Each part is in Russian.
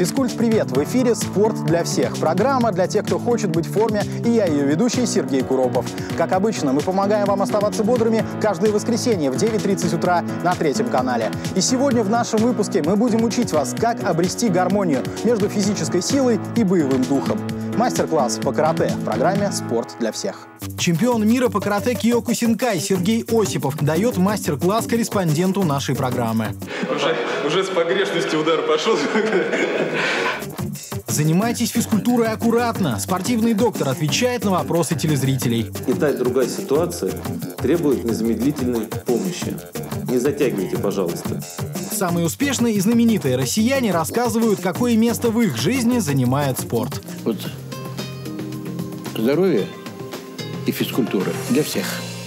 Физкульт-привет! В эфире «Спорт для всех». Программа для тех, кто хочет быть в форме, и я ее ведущий Сергей Куропов. Как обычно, мы помогаем вам оставаться бодрыми каждое воскресенье в 9:30 утра на Третьем канале. И сегодня в нашем выпуске мы будем учить вас, как обрести гармонию между физической силой и боевым духом. Мастер-класс по карате в программе «Спорт для всех». Чемпион мира по карате Киокусинкай Сергей Осипов дает мастер-класс корреспонденту нашей программы. Уже с погрешностью удар пошел. Занимайтесь физкультурой аккуратно. Спортивный доктор отвечает на вопросы телезрителей. И та, и другая ситуация требует незамедлительной помощи. Не затягивайте, пожалуйста. Самые успешные и знаменитые россияне рассказывают, какое место в их жизни занимает спорт. Вот здоровье и физкультура для всех.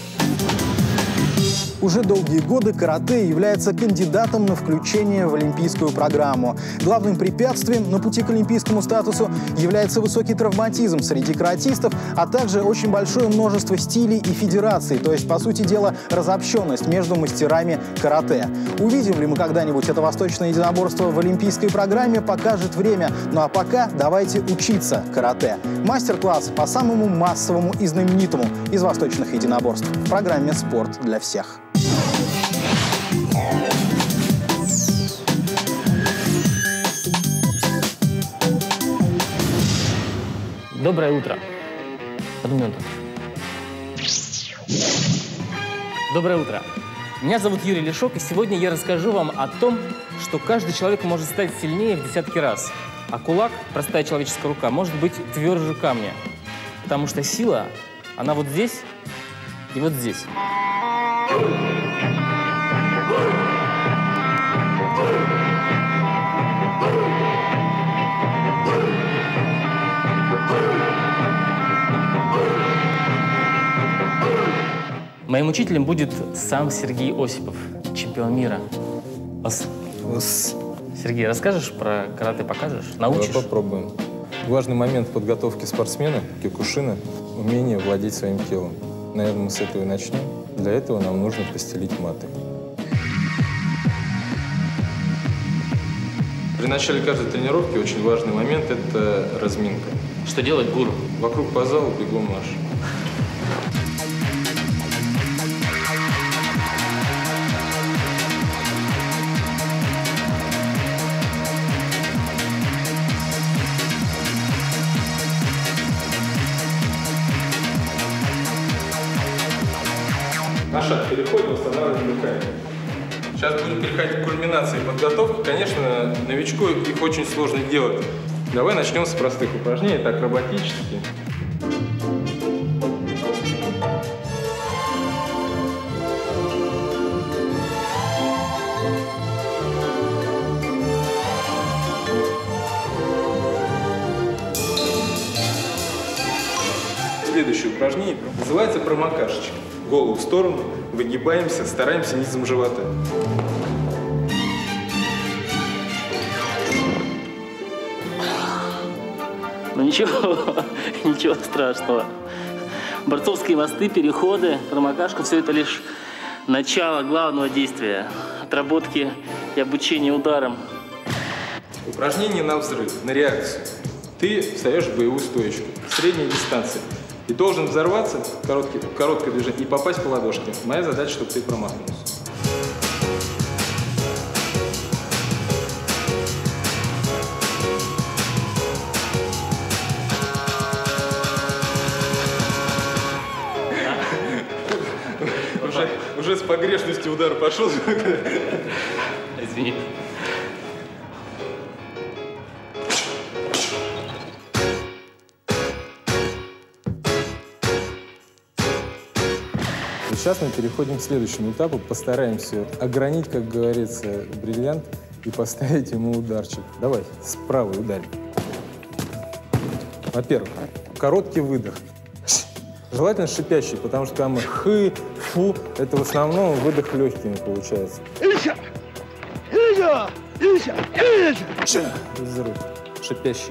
Уже долгие годы карате является кандидатом на включение в олимпийскую программу. Главным препятствием на пути к олимпийскому статусу является высокий травматизм среди каратистов, а также очень большое множество стилей и федераций, то есть, по сути дела, разобщенность между мастерами карате. Увидим ли мы когда-нибудь это восточное единоборство в олимпийской программе, покажет время. Ну а пока давайте учиться карате. Мастер-класс по самому массовому и знаменитому из восточных единоборств в программе «Спорт для всех». Доброе утро. Одну минуту. Доброе утро. Меня зовут Юрий Лешок, и сегодня я расскажу вам о том, что каждый человек может стать сильнее в десятки раз, а кулак, простая человеческая рука, может быть тверже камня. Потому что сила, она вот здесь и вот здесь. Моим учителем будет сам Сергей Осипов, чемпион мира. Сергей, расскажешь про карате, покажешь? Научишь? Давай попробуем. Важный момент подготовки спортсмена, киокушина, умение владеть своим телом. Наверное, мы с этого и начнем. Для этого нам нужно постелить маты. При начале каждой тренировки очень важный момент – это разминка. Что делать, гуру? Вокруг по залу бегом марш. На шаг переходим, восстанавливаем руками. Сейчас будем переходить к кульминации подготовки. Конечно, новичку их очень сложно делать. Давай начнем с простых упражнений, это акробатические. Следующее упражнение называется промокашечка. Голову в сторону, выгибаемся, стараемся низом живота. Ну ничего, ничего страшного. Борцовские мосты, переходы, промокашка – все это лишь начало главного действия. Отработки и обучения ударом. Упражнение на взрыв, на реакцию. Ты встаешь в боевую стоечку, средней дистанции. И должен взорваться, короткое движение, и попасть по ладошке. Моя задача, чтобы ты промахнулся. Уже с погрешностью удар пошел. Извини. Сейчас мы переходим к следующему этапу. Постараемся огранить, как говорится, бриллиант и поставить ему ударчик. Давай, справа ударим. Во-первых, короткий выдох. Желательно шипящий, потому что там хы, фу, это в основном выдох легкими получается. Взрыв. Шипящий.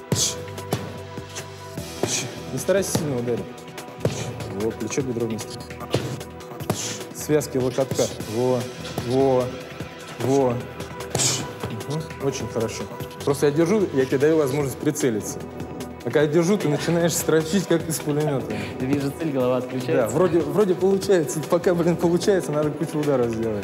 Не старайся сильно ударить. Во, плечо, бедро вместе. Связки локотка. Во. Очень хорошо. Просто я держу, я тебе даю возможность прицелиться. А когда я держу, ты начинаешь строчить, как из пулемета. Я вижу цель, голова отключается. Да, вроде получается. Пока, получается, надо кучу ударов сделать.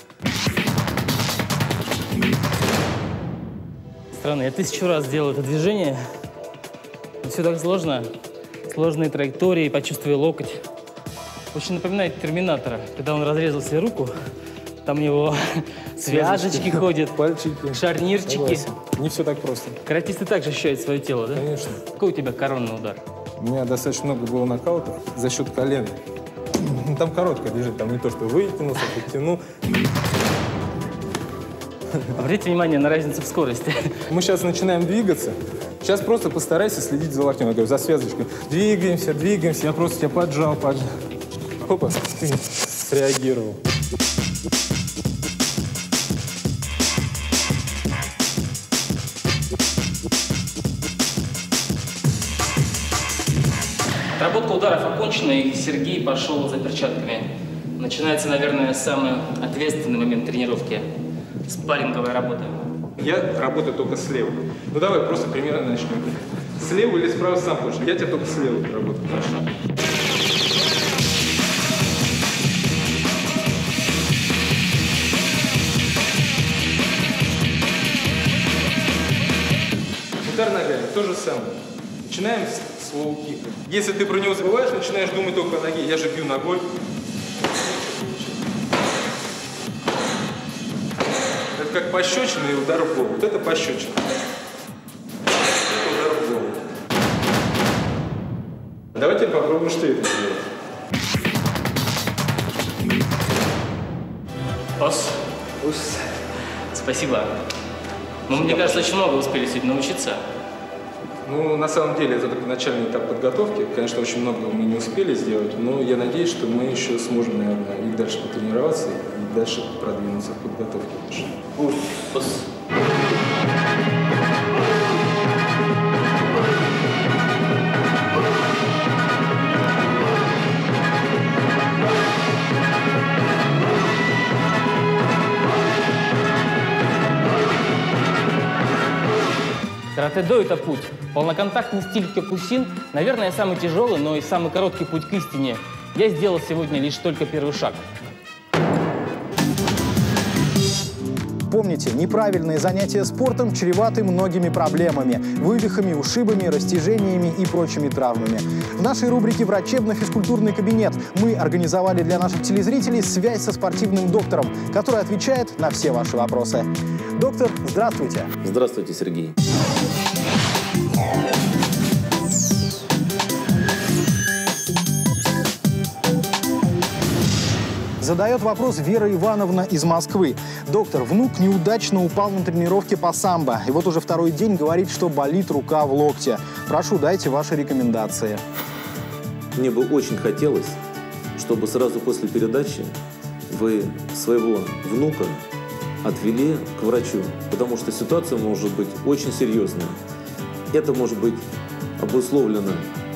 Странно, я 1000 раз делал это движение. Все так сложно. Сложные траектории, почувствуй локоть. Очень напоминает Терминатора. Когда он разрезал себе руку, там у него связочки ходят, пальчики, шарнирчики. Согласен. Не все так просто. Каратисты также ощущают свое тело, да? Конечно. Какой у тебя коронный удар? У меня достаточно много было нокаутов за счет колена. Ну, там короткое движение, там не то, что вытянулся, подтянул. Обратите внимание на разницу в скорости. Мы сейчас начинаем двигаться. Сейчас просто постарайся следить за локтем, я говорю, за связочкой. Двигаемся, двигаемся. Я просто тебя поджал. Опа, ты среагировал. Отработка ударов окончена, и Сергей пошел за перчатками. Начинается, наверное, самый ответственный момент тренировки – спарринговая работа. Я работаю только слева. Ну давай просто примерно начнем. Слева или справа сам хочешь. Я тебя только слева работаю. Хорошо. Удар ногами, то же самое. Начинаем с лоу-кика. Если ты про него забываешь, начинаешь думать только о ноге. Я же бью ногой. Это как пощечина и удар в голову. Вот это пощечина. Это удар в голову. Давайте попробуем, что это делать. Ос. Спасибо. Ну, мне кажется, очень много успели сегодня научиться. Ну, на самом деле, это только начальный этап подготовки. Конечно, очень много мы не успели сделать, но я надеюсь, что мы еще сможем, наверное, и дальше потренироваться, и дальше продвинуться в подготовке. Ос. Каратэ-до – это путь. Полноконтактный стиль кёкусин, наверное, самый тяжелый, но и самый короткий путь к истине. Я сделал сегодня лишь только первый шаг. Помните, неправильные занятия спортом чреваты многими проблемами – вывихами, ушибами, растяжениями и прочими травмами. В нашей рубрике «Врачебно-физкультурный кабинет» мы организовали для наших телезрителей связь со спортивным доктором, который отвечает на все ваши вопросы. Доктор, здравствуйте. Здравствуйте, Сергей. Задает вопрос Вера Ивановна из Москвы. Доктор, внук неудачно упал на тренировке по самбо. И вот уже второй день говорит, что болит рука в локте. Прошу, дайте ваши рекомендации. Мне бы очень хотелось, чтобы сразу после передачи вы своего внука отвели к врачу, потому что ситуация может быть очень серьезная. Это может быть обусловлено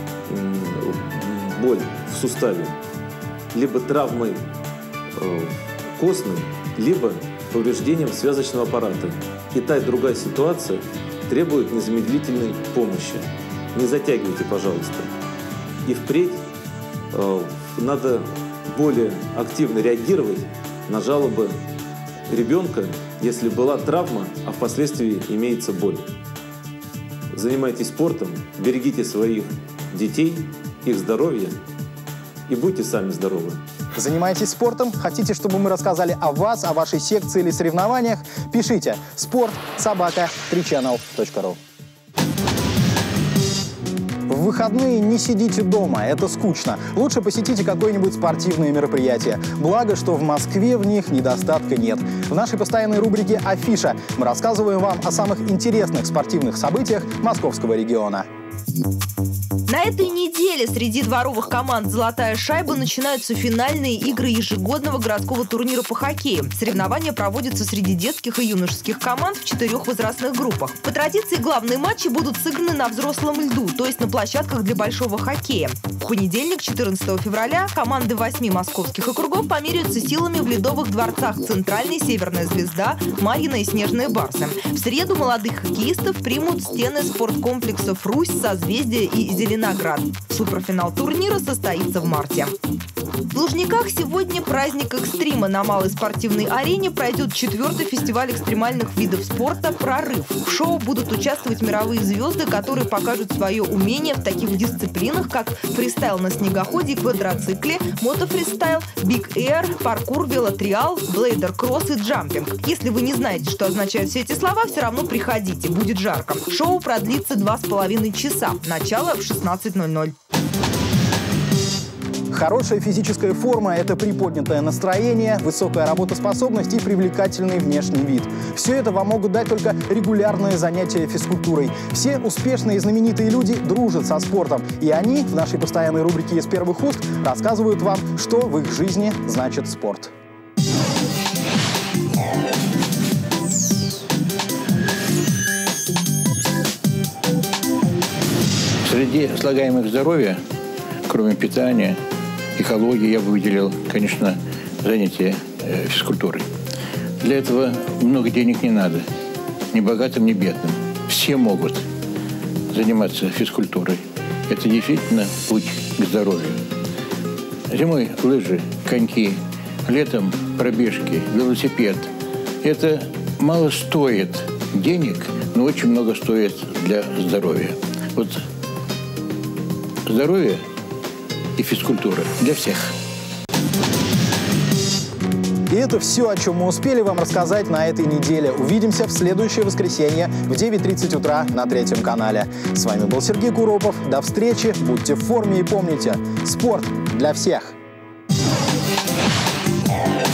боль в суставе, либо травмой костной, либо повреждением связочного аппарата. И та и другая ситуация требует незамедлительной помощи. Не затягивайте, пожалуйста. И впредь надо более активно реагировать на жалобы ребенка, если была травма, а впоследствии имеется боль. Занимайтесь спортом, берегите своих детей, их здоровье и будьте сами здоровы. Занимаетесь спортом? Хотите, чтобы мы рассказали о вас, о вашей секции или соревнованиях? Пишите sport@3channel.ru. В выходные не сидите дома, это скучно. Лучше посетите какое-нибудь спортивное мероприятие. Благо, что в Москве в них недостатка нет. В нашей постоянной рубрике «Афиша» мы рассказываем вам о самых интересных спортивных событиях московского региона. На этой неделе среди дворовых команд «Золотая шайба» начинаются финальные игры ежегодного городского турнира по хоккею. Соревнования проводятся среди детских и юношеских команд в 4 возрастных группах. По традиции главные матчи будут сыграны на взрослом льду, то есть на площадках для большого хоккея. В понедельник, 14 февраля, команды 8 московских округов померяются силами в ледовых дворцах «Центральный», «Северная звезда», «Марьино» и «Снежные барсы». В среду молодых хоккеистов примут стены спорткомплексов «Русь», «Созвездие» и «Зеленоград». Суперфинал турнира состоится в марте. В Лужниках сегодня праздник экстрима. На малой спортивной арене пройдет 4-й фестиваль экстремальных видов спорта «Прорыв». В шоу будут участвовать мировые звезды, которые покажут свое умение в таких дисциплинах, как фристайл на снегоходе и квадроцикле, мотофристайл, биг-эйр, паркур, велотриал, блейдер-кросс и джампинг. Если вы не знаете, что означают все эти слова, все равно приходите, будет жарко. Шоу продлится 2,5 часа. Начало в 16:00. Хорошая физическая форма – это приподнятое настроение, высокая работоспособность и привлекательный внешний вид. Все это вам могут дать только регулярные занятия физкультурой. Все успешные и знаменитые люди дружат со спортом. И они в нашей постоянной рубрике «Из первых уст» рассказывают вам, что в их жизни значит спорт. Среди слагаемых здоровья, кроме питания, экологии, я бы выделил, конечно, занятия физкультурой. Для этого много денег не надо. Ни богатым, ни бедным. Все могут заниматься физкультурой. Это действительно путь к здоровью. Зимой лыжи, коньки, летом пробежки, велосипед. Это мало стоит денег, но очень много стоит для здоровья. Вот здоровье и физкультура для всех. И это все, о чем мы успели вам рассказать на этой неделе. Увидимся в следующее воскресенье в 9:30 утра на 3 канале. С вами был Сергей Куропов. До встречи, будьте в форме и помните, спорт для всех.